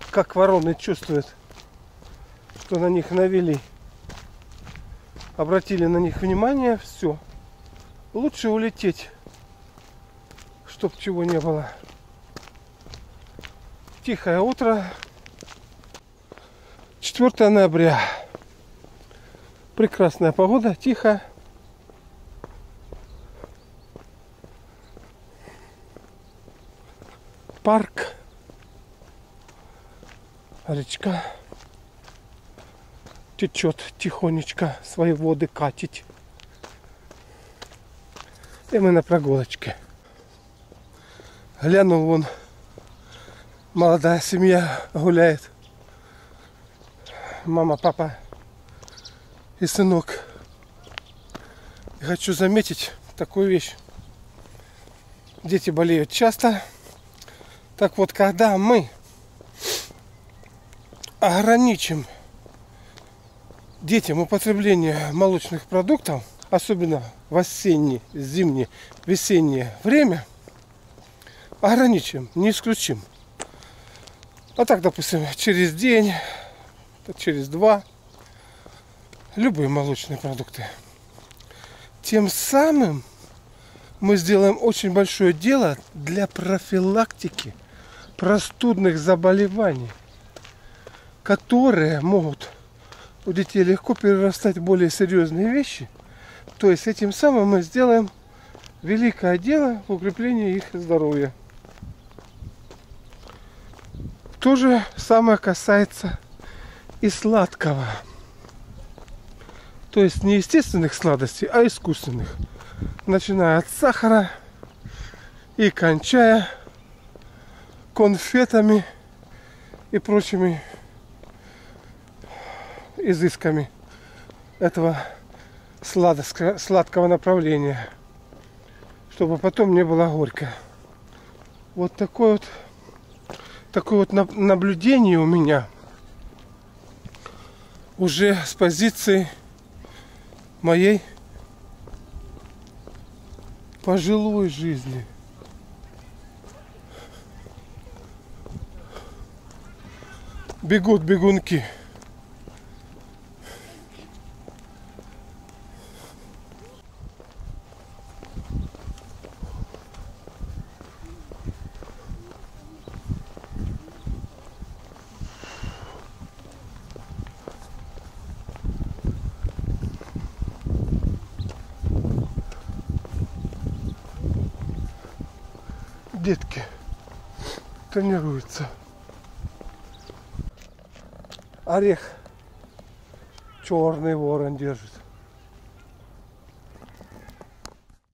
как вороны чувствуют, что на них навели, обратили на них внимание, все. Лучше улететь, чтоб чего не было. Тихое утро, 4 ноября. Прекрасная погода, тихо. Парк, речка течет тихонечко, свои воды катить. И мы на прогулочке. Глянул, вон молодая семья гуляет. Мама, папа и сынок. И хочу заметить такую вещь. Дети болеют часто. Так вот, когда мы ограничим детям употребление молочных продуктов, особенно в осеннее, зимнее, весеннее время, ограничим, не исключим. А так, допустим, через день, через 2, любые молочные продукты. Тем самым мы сделаем очень большое дело для профилактики простудных заболеваний, которые могут у детей легко перерастать в более серьезные вещи. То есть этим самым мы сделаем великое дело в укреплении их здоровья. То же самое касается и сладкого. То есть не естественных сладостей, а искусственных. Начиная от сахара и кончая конфетами и прочими изысками этого сладкого направления, чтобы потом не было горько. Вот такое вот наблюдение у меня уже с позиции моей пожилой жизни. Бегут бегунки. Детки тренируются. Орех черный ворон держит.